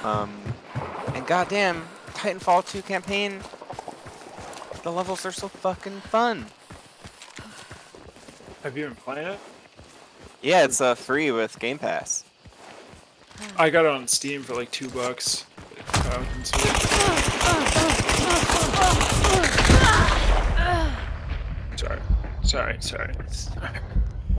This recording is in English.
And goddamn, Titanfall 2 campaign, the levels are so fucking fun. Have you been playing it? Yeah, it's free with Game Pass. I got it on Steam for like $2. Sorry.